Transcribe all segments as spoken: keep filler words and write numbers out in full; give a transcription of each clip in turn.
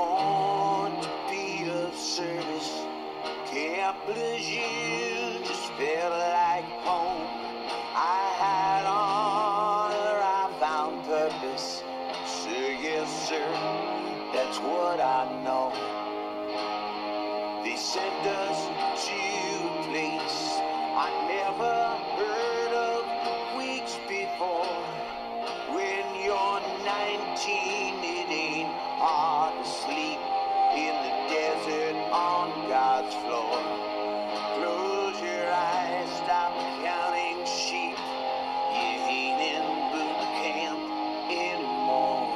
born to be of service. Can't believe just felt like home. I had honor, I found purpose. Sir, yes, sir, that's what I know. They sent us to a place I never heard of weeks before. When you're nineteen, it ain't hard to sleep in the desert on God's floor. Close your eyes, stop counting sheep. You ain't in boot camp anymore.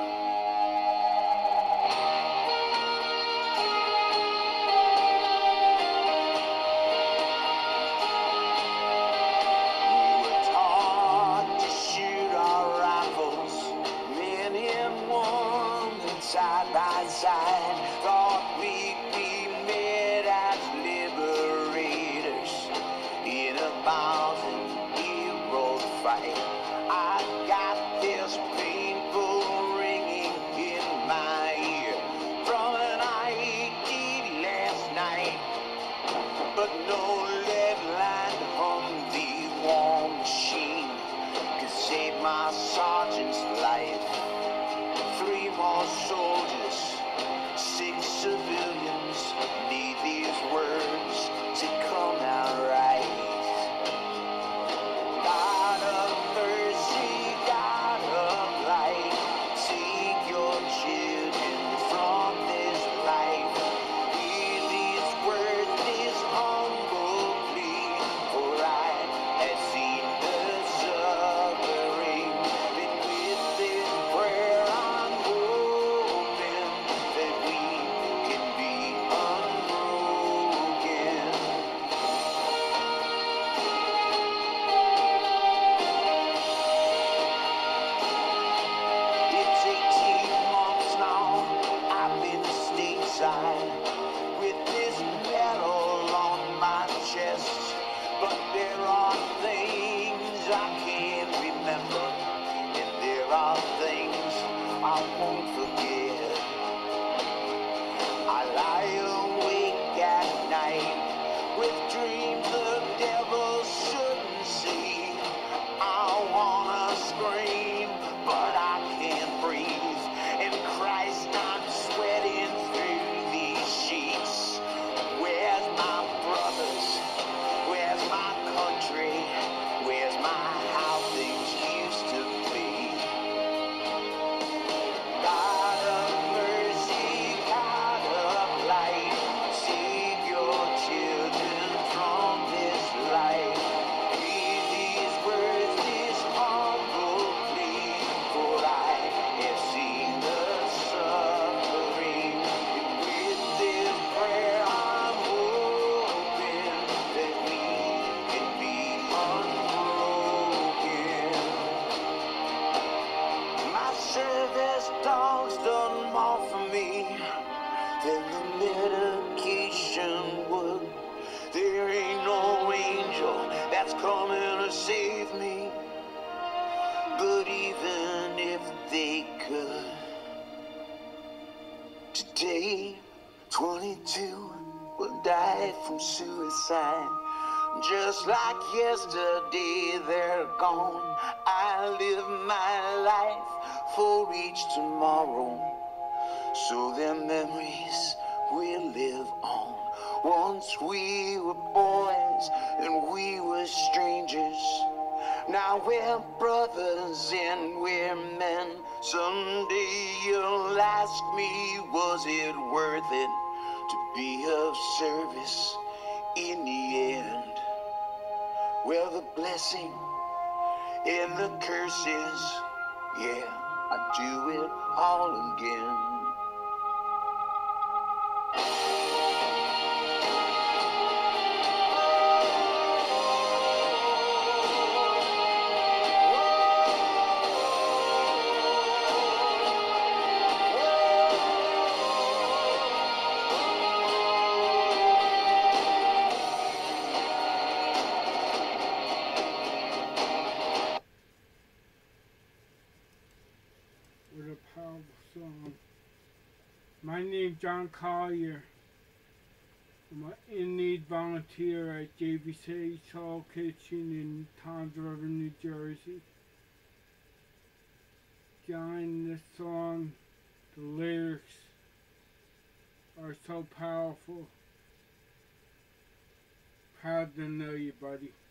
We were taught to shoot our rifles, men and women side by side. Thought we'd be met as liberators in a thousand hero fight. I got this painful ringing in my ear from an I E D last night, but no lead line hung the war machine could save my sergeant's life. Three more soldiers, six civilians need these words to come out right. God of mercy, God of light, take your children from this life. Hear these words, this humble plea, for I have seen the suffering. And with this prayer I'm hoping that we can be unbroken. It's eighteen months now, I've been stateside with this medal on my chest. But there are things I can't remember, and there are things I won't forget. I lie awake at night with dreams the devil shouldn't see. I wanna scream, but I can't breathe. And Christ, I'm sweating through these sheets. Where's my brothers? Where's my country? Where's my how things used to be? God of mercy, God of light, save your children from this life. Hear these words, this humble plea, for I have seen the suffering. And with this prayer I'm hoping that we can be unbroken. My service dog's done more for me than the medication would. There ain't no angel that's coming to save me, but even if they could, today twenty-two will die from suicide. Just like yesterday, they're gone. I live my life for each tomorrow, so their memories will live on. Once we were boys and we were strangers. Now we're brothers and we're men. Someday you'll ask me, was it worth it to be of service in the end? Well, the blessing and the curses, yeah, I'd do it all again. What a powerful song. My name's John Collier. I'm an in-need volunteer at J V C Soul Kitchen in Toms River, New Jersey. John, this song, the lyrics are so powerful. Proud to know you, buddy.